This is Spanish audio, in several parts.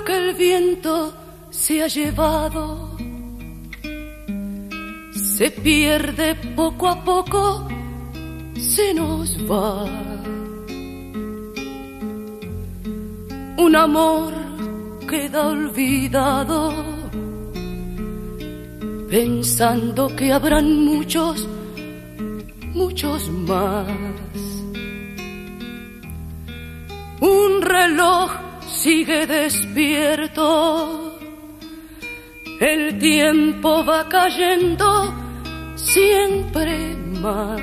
lo que el viento se ha llevado se pierde poco a poco, se nos va. Un amor queda olvidado, pensando que habrán muchos, muchos más. Un reloj sigue despierto, el tiempo va cayendo siempre más.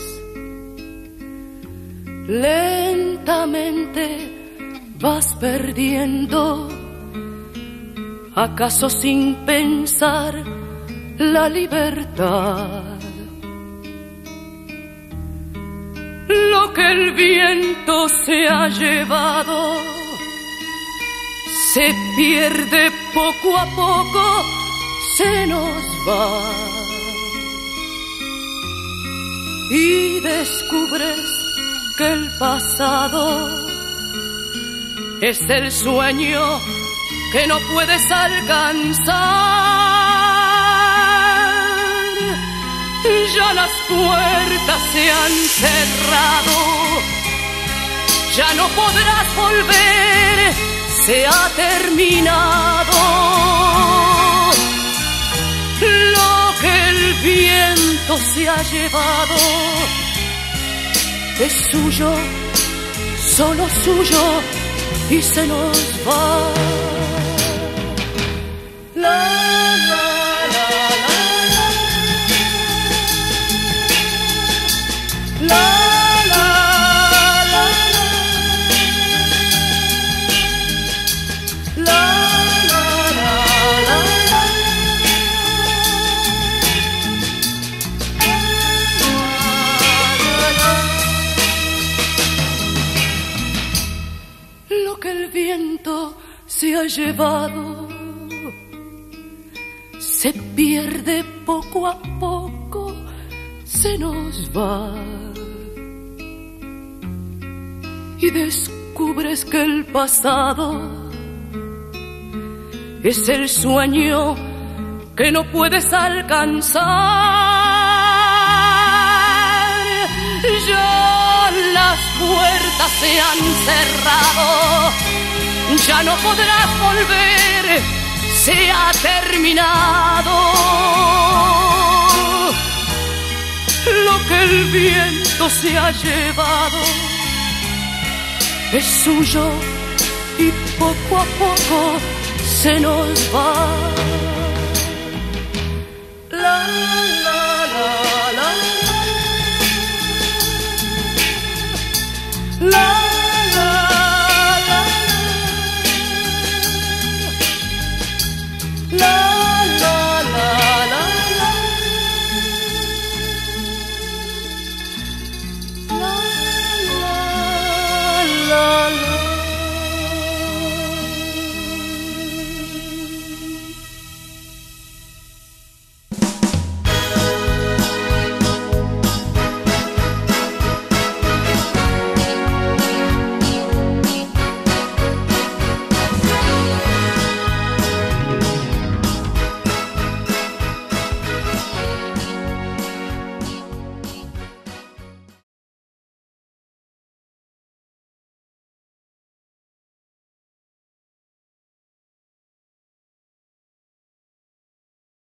Lentamente vas perdiendo, acaso sin pensar, la libertad. Lo que el viento se ha llevado se pierde poco a poco, se nos va. Y descubres que el pasado es el sueño que no puedes alcanzar. Ya las puertas se han cerrado, ya no podrás volver, se ha terminado. Lo que el viento se ha llevado es suyo, solo suyo, y se nos va. La, la, la, la, la, la, la, lo que el viento se ha llevado se pierde poco a poco, se nos va. Y descubres que el pasado es el sueño que no puedes alcanzar. Ya las puertas se han cerrado, ya no podrás volver, se ha terminado. Lo que el viento se ha llevado es suyo y poco a poco se nos va. La, la, la.